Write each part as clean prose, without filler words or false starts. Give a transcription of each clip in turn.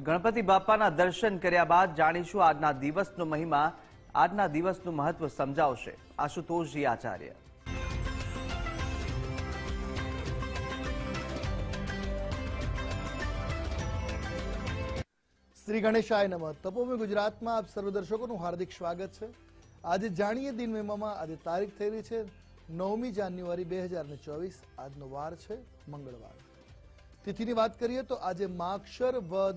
ગણપતિ બાપાના દર્શન કર્યા બાદ જાણીશું આજના દિવસનો મહિમા, આજના દિવસનું મહત્વ સમજાવશે આશુતોષજી આચાર્ય। શ્રી ગણેશાય નમઃ। તપોભૂમિ ગુજરાતમાં આપ સર્વ દર્શકોનું હાર્દિક સ્વાગત છે। આજે જાણીએ દિન મહિમામાં। આજે તારીખ થઈ રહી છે 9મી જાન્યુઆરી 2024। આજનો વાર છે મંગળવાર। તિથિની વાત કરીએ તો આજે માક્ષર વદ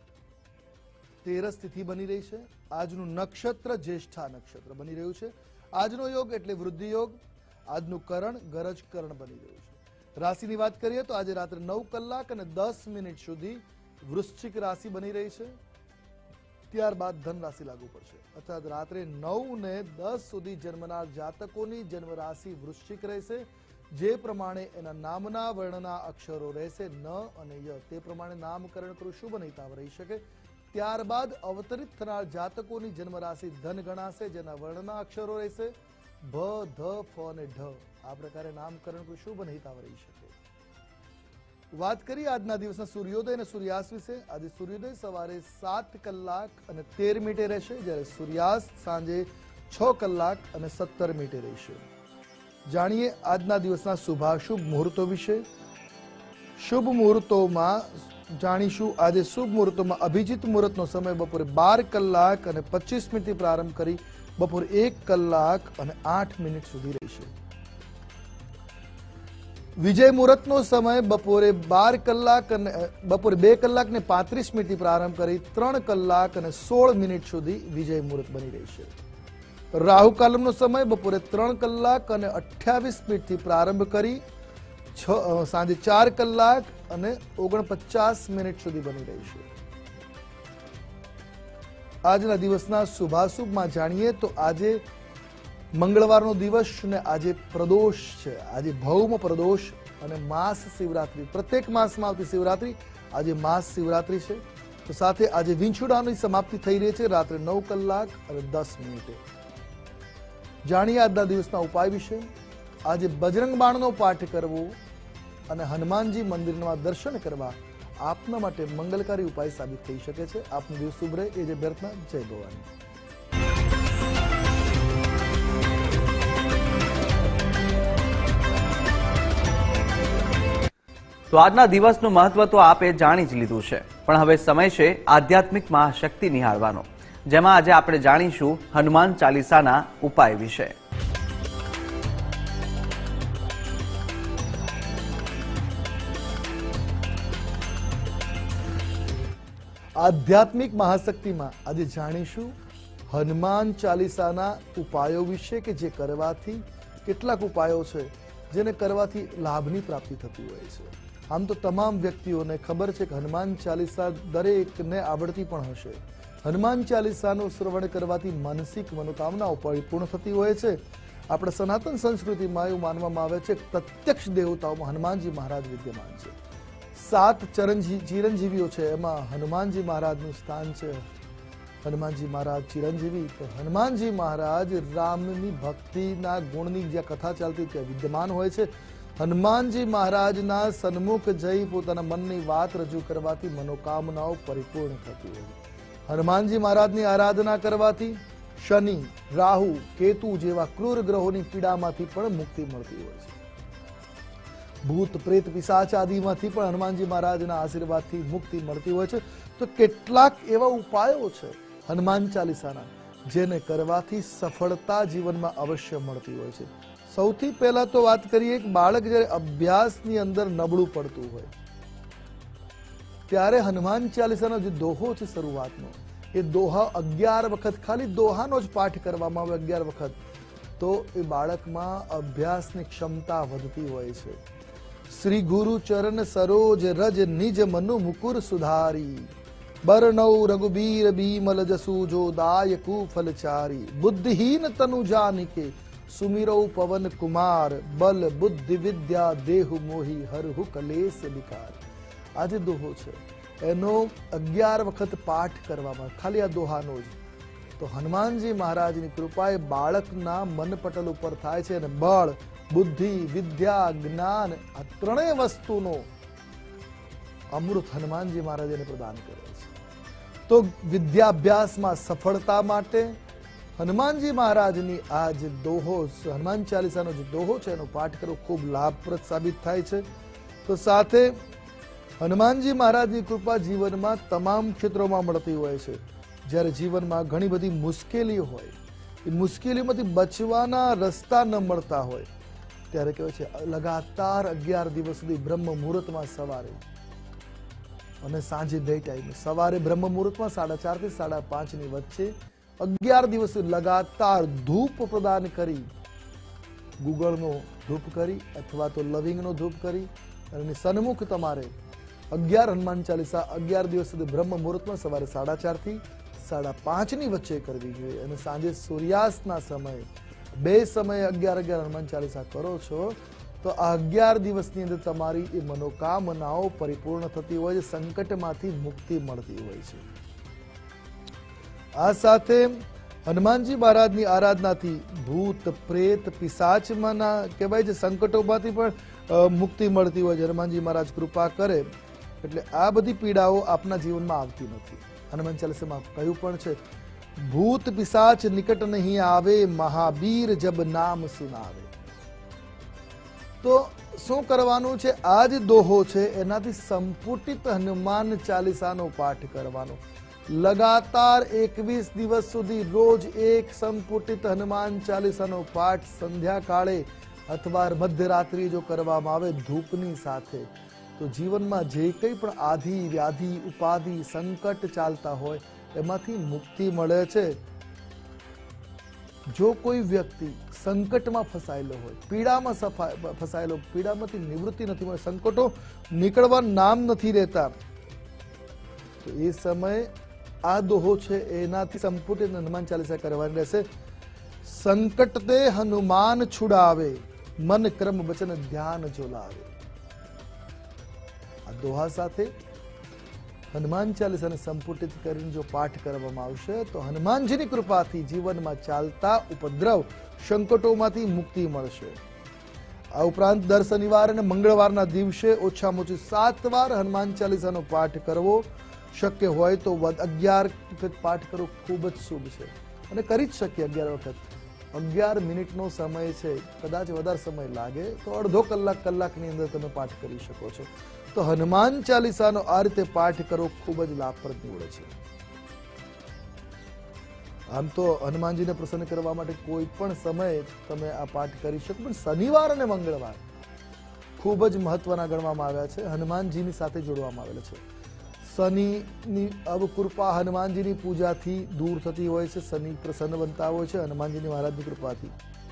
13 તિથિ બની રહી છે। આજનું નક્ષત્ર જ્યેષ્ઠા નક્ષત્ર બની રહ્યું છે। આજનો યોગ એટલે વૃદ્ધિ યોગ। આજનું કરણ ગરજ કરણ બની રહ્યું છે। રાશિની વાત કરીએ તો આજે રાત્રે 9 કલાક અને 10 મિનિટ સુધી વૃશ્ચિક રાશિ બની રહી છે। ત્યારબાદ ધન રાશિ લાગુ પડશે, અર્થાત રાત્રે 9 ને 10 સુધી જન્મનાર જાતકોની જન્મ રાશિ વૃશ્ચિક રહેશે। જે પ્રમાણે એના નામના વર્ણના અક્ષરો રહેશે ન અને ય, તે પ્રમાણે નામકરણ કરું શુભ નહિતાવ રહી શકે। ત્યારબાદ અવતરિત થનાર જાતકોની જન્મ રાશિ ધન ગણાશે, જેના વર્ણના અક્ષરો રહેશે ભ, ધ, ફ અને ઢ। આ પ્રકારે નામકરણ કરું શુભ નહિતાવ રહી શકે। વાત કરીએ આજના દિવસના સૂર્યોદય અને સૂર્યાસ્ત વિશે। આજે સૂર્યોદય સવારે 7 કલાક અને 13 મિનિટે રહેશે, જ્યારે સૂર્યાસ્ત સાંજે 6 કલાક અને 17 મિનિટે રહેશે। જાણીએ આજના દિવસના શુભાશુભ મુહૂર્તો વિશે। શુભ મુહૂર્તોમાં જાણીશું આજે શુભ મુહૂર્તોમાં અભિજીત મુહૂર્તનો સમય બપોરે 12 કલાક અને 25 મિનિટથી પ્રારંભ કરી બપોરે 1 કલાક અને 8 મિનિટ સુધી રહેશે। વિજય મુહૂર્તનો સમય બપોરે 2 કલાક અને 35 મિનિટથી પ્રારંભ કરી 3 કલાક અને 16 મિનિટ સુધી વિજય મુહૂર્ત બની રહેશે। રાહુ કાલમનો સમય બપોરે 3 કલાક અને 28 મિનિટથી પ્રારંભ કરી સાંજે 4 કલાક અને 49 મિનિટ સુધી બની રહેશે। આજના દિવસના શુભાશુભમાં જાણીએ તો આજે મંગળવારનો દિવસ ને આજે પ્રદોષ છે। આજે ભૌમ પ્રદોષ અને માસ શિવરાત્રી, પ્રત્યેક માસમાં આવતી શિવરાત્રી આજે માસ શિવરાત્રી છે। તો સાથે આજે વિંછુડાની સમાપ્તિ થઈ રહી છે રાત્રે 9 કલાક અને 10 મિનિટે। જાણીએ આજના દિવસના ઉપાય વિશે। આજે બજરંગ બાણનો પાઠ કરવો અને હનુમાનજી મંદિરમાં દર્શન કરવા આપના માટે મંગલકારી ઉપાય સાબિત થઈ શકે છે। આપનો દિવસ શુભ રહે એ જ અભ્યર્થના। જય ભવાની। તો આજના દિવસનું મહત્વ તો આપે જાણી જ લીધું છે, પણ હવે સમય છે આધ્યાત્મિક મહાશક્તિ નિહાળવાનો, જેમાં આજે આપણે જાણીશું હનુમાન ચાલીસાના ઉપાય વિશે। આધ્યાત્મિક મહાશક્તિમાં આજે જાણીશું હનુમાન ચાલીસાના ઉપાયો વિશે, કે જે કરવાથી કેટલાક ઉપાયો છે જેને કરવાથી લાભની પ્રાપ્તિ થતી હોય છે। આમ તો તમામ વ્યક્તિઓને ખબર છે કે હનુમાન ચાલીસા દરેકને આવડતી પણ હશે। હનુમાન ચાલીસાનું શ્રવણ કરવાથી માનસિક મનોકામનાઓ પરિપૂર્ણ થતી હોય છે। આપણા સનાતન સંસ્કૃતિમાં એવું માનવામાં આવે છે કે પ્રત્યક્ષ દેવતાઓમાં હનુમાનજી મહારાજ વિદ્યમાન છે। 7 ચિરંજીવીઓ છે, એમાં હનુમાનજી મહારાજનું સ્થાન છે। હનુમાનજી મહારાજ ચિરંજીવી, તો હનુમાનજી મહારાજ રામની ભક્તિના ગુણની જ્યાં કથા ચાલતી ત્યાં વિદ્યમાન હોય છે। હનુમાનજી મહારાજના સન્મુખ જઈ પોતાના મનની વાત રજૂ કરવાથી મનોકામનાઓ પરિપૂર્ણ થતી હોય છે। હનુમાનજી મહારાજની આરાધના કરવાથી શનિ, રાહુ, કેતુ જેવા ક્રૂર ગ્રહોની પીડામાંથી પણ મુક્તિ મળતી હોય છે। ભૂત, પ્રેત, પિશાચ આદિમાંથી પણ હનુમાનજી મહારાજના આશીર્વાદથી મુક્તિ મળતી હોય છે। તો કેટલાક એવા ઉપાયો છે હનુમાન ચાલીસાના જેને કરવાથી સફળતા જીવનમાં અવશ્ય મળતી હોય છે। સૌથી પહેલા તો વાત કરીએ કે બાળક જ્યારે અભ્યાસની અંદર નબળું પડતું હોય ત્યારે હનુમાન ચાલીસાનો જે દોહો છે શરૂઆતનો, એ દોહા 11 વખત, ખાલી દોહાનો જ પાઠ કરવામાં આવે 11 વખત, તો એ બાળકમાં અભ્યાસની ક્ષમતા વધતી હોય છે। શ્રી ગુરુ ચરણ સરોજ રજ નિજ મનુ મુકુર સુધારી, બરનૌ રઘુબીર બીમલ જસુ જો દાયકુ ફલચારી, બુદ્ધિહીન તनु જાનિકે સુમિરૌ પવન કુમાર, બલ બુદ્ધિ વિદ્યા દેહુ મોહી હરહુ કલેશ વિકાર। આ જે દોહો છે એનો 11 વખત પાઠ કરવામાં, ખાલી આ દોહાનો જ, તો હનુમાનજી મહારાજની કૃપાએ બાળકના મનપટલ ઉપર થાય છે અને બળ, બુદ્ધિ, વિદ્યા, જ્ઞાન આ ત્રણેય વસ્તુનો અમૃત હનુમાનજી મહારાજ એને પ્રદાન કરે છે। તો વિદ્યાભ્યાસમાં સફળતા માટે હનુમાનજી મહારાજની આ જે દોહો, હનુમાન ચાલીસાનો જે દોહો છે એનો પાઠ કરવો ખૂબ લાભપ્રદ સાબિત થાય છે. તો સાથે હનુમાનજી મહારાજની કૃપા જીવનમાં તમામ ક્ષેત્રોમાં મળતી હોય છે. જ્યારે જીવનમાં ઘણી બધી મુશ્કેલીઓ હોય, એ મુશ્કેલીઓમાંથી બચવાના રસ્તા ન મળતા હોય, ત્યારે કહેવાય છે લગાતાર 11 દિવસ સુધી બ્રહ્મ મુહૂર્તમાં સવારે અને સાંજે 2 ટાઈમે, સવારે બ્રહ્મ મુહૂર્તમાં 4:30 થી 5:30 ની વચ્ચે 11 દિવસ લગાતાર ધૂપ પ્રદાન કરી, ગુગળનો ધૂપ કરી અથવા તો લવિંગનો ધૂપ કરી અને સન્મુખ તમારે 11 હનુમાન ચાલીસા 11 દિવસ સુધી બ્રહ્મ મુહૂર્તમાં સવારે 4:30 થી 5:30 ની વચ્ચે કરવી જોઈએ. અને સાંજે સૂર્યાસ્તના સમયે 2 સમયે 11 હનુમાન ચાલીસા કરો છો તો આ 11 દિવસની અંદર તમારી એ મનોકામનાઓ પરિપૂર્ણ થતી હોય છે, સંકટમાંથી મુક્તિ મળતી હોય છે. આ સાથે હનુમાનજી મહારાજની આરાધનાથી ભૂત પ્રેત પિશાચમાંના કહેવાય છે સંકટોમાંથી પણ મુક્તિ મળતી હોય છે. હનુમાનજી મહારાજ કૃપા કરે એટલે આ બધી પીડાઓ આપના જીવનમાં આવતી નથી. હનુમાન ચાલીસામાં કહ્યું પણ છે, ભૂત પિશાચ નિકટ નહીં આવે, મહાવીર જબ નામ સુનાવે. તો શું કરવાનું છે? આ જ દોહો છે એનાથી સંપુટિત હનુમાન ચાલીસાનો પાઠ કરવાનો. લગાતાર 21 દિવસ સુધી રોજ એક સંપુટિત હનુમાન ચાલીસાનો પાઠ સંધ્યા કાળે અથવા મધ્યરાત્રિએ જો કરવામાં આવે ધૂપની સાથે, તો જીવનમાં જે કંઈ પણ આધિ વ્યાધિ ઉપાધિ સંકટ ચાલતા હોય એમાંથી મુક્તિ મળે છે. જો કોઈ વ્યક્તિ સંકટમાં ફસાયેલો હોય, પીડામાં ફસાયેલો, પીડામાંથી નિવૃત્તિ નથી મળે, સંકટો નીકળવા નામ નથી રહેતા, તો એ સમયે આ દોહો છે એનાથી સંપૂર્ણ હનુમાન ચાલીસા કરવાની રહેશે. સંકટ તે હનુમાન છુડાવે, મન ક્રમ વચન ધ્યાન જો લાવે. આ દોહા સાથે હનુમાન ચાલીસાને સંપુટિત કરીને જો પાઠ કરવામાં આવશે તો હનુમાનજીની કૃપાથી જીવનમાં ચાલતા ઉપદ્રવ સંકટોમાંથી મુક્તિ મળશે. આ ઉપરાંત દર શનિવાર અને મંગળવારના દિવસે ઓછામાં ઓછું 7 વાર હનુમાન ચાલીસાનો પાઠ કરવો. શક્ય હોય તો 11 વખત પાઠ કરવો ખૂબ જ શુભ છે અને કરી જ શકીએ 11 વખત. 11 મિનિટનો સમય છે, કદાચ વધારે સમય લાગે તો અડધો કલાકની અંદર તમે પાઠ કરી શકો છો. તો હનુમાન ચાલીસાનો આ રીતે પાઠ કરવો ખૂબ જ લાભપ્રદ નીવડે છે. આમ તો હનુમાનજીને પ્રસન્ન કરવા માટે કોઈ પણ સમયે તમે આ પાઠ કરી શકો, પણ શનિવાર અને મંગળવાર ખૂબ જ મહત્વના ગણવામાં આવ્યા છે, હનુમાનજીની સાથે જોડવામાં આવેલા છે. શનિની અવકૃપા હનુમાનજીની પૂજાથી દૂર થતી હોય છે, શનિ પ્રસન્ન બનતા હોય છે હનુમાનજીની મહારાજની કૃપાથી.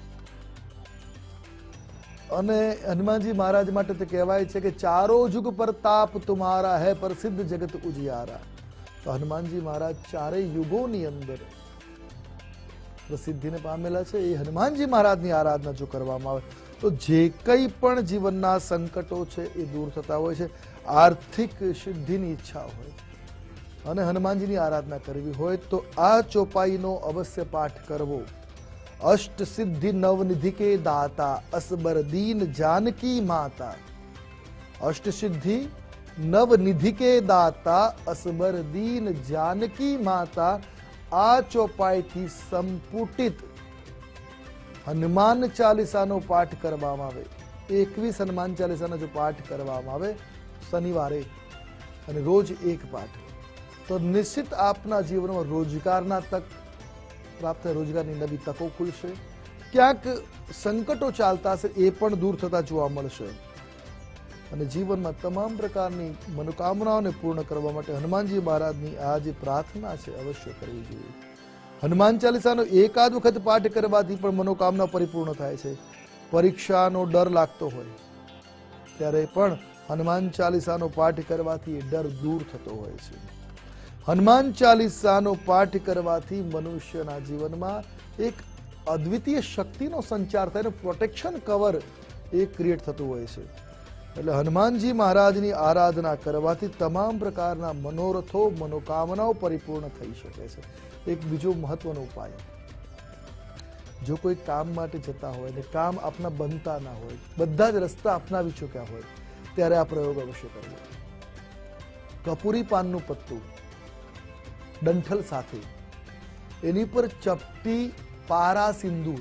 અને હનુમાનજી મહારાજ માટે તો કહેવાય છે કે ચારો જુગ પ્રતાપ તુમારા હૈ, પ્રસિદ્ધ જગત ઉજિયારા. તો હનુમાનજી મહારાજ ચારેય યુગોની અંદર પ્રસિદ્ધિને પામેલા છે. એ હનુમાનજી મહારાજની આરાધના જો કરવામાં આવે તો જે કંઈ પણ જીવનના સંકટો છે એ દૂર થતા હોય છે. આર્થિક સિદ્ધિની ઈચ્છા હોય અને હનુમાનજીની આરાધના કરવી હોય તો આ ચોપાઈનો અવશ્ય પાઠ કરવો. અષ્ટ સિદ્ધિ નવનિધિ કે દાતા, અસબર દીન જાનકી માતા. અષ્ટ સિદ્ધિ નવનિધિ કે દાતા, અસબર દીન જાનકી માતા. આ ચોપાઈથી સંપુટિત હનુમાન ચાલીસાનો પાઠ કરવામાં આવે, 21 હનુમાન ચાલીસાનો જો પાઠ કરવામાં આવે શનિવારે અને રોજ એક પાઠ, તો નિશ્ચિત આપના જીવનમાં રોજગારના તક પ્રાપ્ત, રોજગારની નવી તકો ખુલશે. ક્યાંક સંકટો ચાલતા હશે એ પણ દૂર થતા જોવા મળશે અને જીવનમાં તમામ પ્રકારની મનોકામનાઓને પૂર્ણ કરવા માટે હનુમાનજી મહારાજની આ જે પ્રાર્થના છે અવશ્ય કરવી જોઈએ. હનુમાન ચાલીસાનો એકાદ વખત પાઠ કરવાથી પણ મનોકામના પરિપૂર્ણ થાય છે. પરીક્ષાનો ડર લાગતો હોય ત્યારે પણ હનુમાન ચાલીસાનો પાઠ કરવાથી એ ડર દૂર થતો હોય છે. હનુમાન ચાલીસાનો પાઠ કરવાથી મનુષ્યના જીવનમાં એક અદ્વિતીય શક્તિનો સંચાર થાય, પ્રોટેક્શન કવર એ ક્રિએટ થતું હોય છે. એટલે હનુમાનજી મહારાજની આરાધના કરવાથી તમામ પ્રકારના મનોરથો મનોકામનાઓ પરિપૂર્ણ થઈ શકે છે. એક બીજો મહત્વનો ઉપાય, જો કોઈ કામ માટે જતા હોય ને કામ આપના બનતા ના હોય, બધા જ રસ્તા અપનાવી ચૂક્યા હોય, ત્યારે આ પ્રયોગ અવશ્ય કરવો. કપૂરી પાનનું પત્તું ડંઠલ સાથે, એની પર ચપટી પારા સિંદૂર,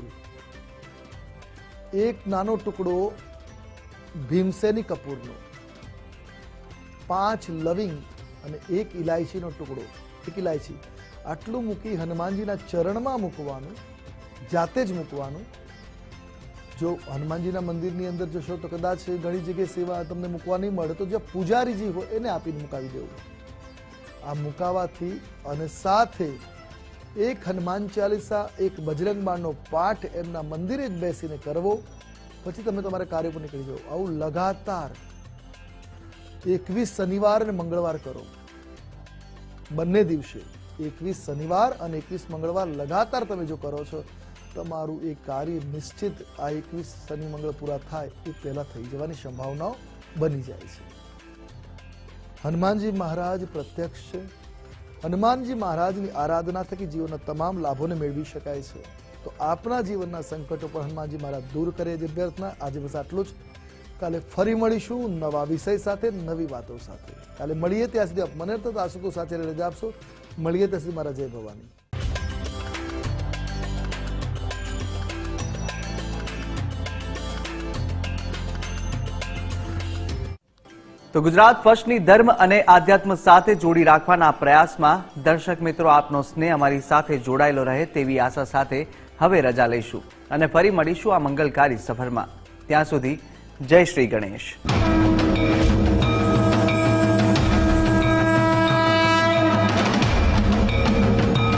એક નાનો ટુકડો ભીમસેની કપૂરનો, 5 લવિંગ અને 1 ઇલાયચીનો ટુકડો, 1 ઇલાયચી, આટલું મૂકી હનુમાનજીના ચરણમાં મૂકવાનું, જાતે જ મૂકવાનું. જો હનુમાનજીના મંદિરની અંદર જશો તો કદાચ ઘણી જગ્યાએ સેવા તમને મૂકવા નહીં મળે, તો જે પૂજારીજી હોય એને આપીને મુકાવી દેવું. આ મુકાવાથી અને સાથે એક હનુમાન ચાલીસા, એક બજરંગ બાણનો પાઠ એમના મંદિરે જ બેસીને કરવો, પછી તમે તમારા કાર્ય પર નીકળી જાઓ. આવું લગાતાર 21 શનિવાર અને મંગળવાર કરો. બંને દિવસે 21 શનિવાર અને 21 મંગળવાર લગાતાર તમે જો કરો છો, તમારું એ કાર્ય નિશ્ચિત આ 21 શનિ મંગળ પૂરા થાય એ પહેલા થઈ જવાની સંભાવનાઓ બની જાય છે. હનુમાનજી મહારાજ પ્રત્યક્ષ છે. હનુમાનજી મહારાજની આરાધના થકી જીવનના તમામ લાભોને મેળવી શકાય છે. તો આપના જીવનના સંકટો પણ હનુમાનજી મહારાજ દૂર કરે છે અભ્યર્થના. આજે બસ આટલું જ. કાલે ફરી મળીશું નવા વિષય સાથે, નવી વાતો સાથે. કાલે મળીએ ત્યાં સુધી આપ મને તથા આશુતોષ સાથે રજા આપશો. મળીએ ત્યાં સુધી મારા જય ભવાની. તો ગુજરાત ફર્સ્ટની ધર્મ અને આધ્યાત્મ સાથે જોડી રાખવાના પ્રયાસમાં દર્શક મિત્રો આપનો સ્નેહ અમારી સાથે જોડાયેલો રહે તેવી આશા સાથે હવે રજા લઈશું અને ફરી મળીશું આ મંગલકારી સફરમાં. ત્યાં સુધી જય શ્રી ગણેશ.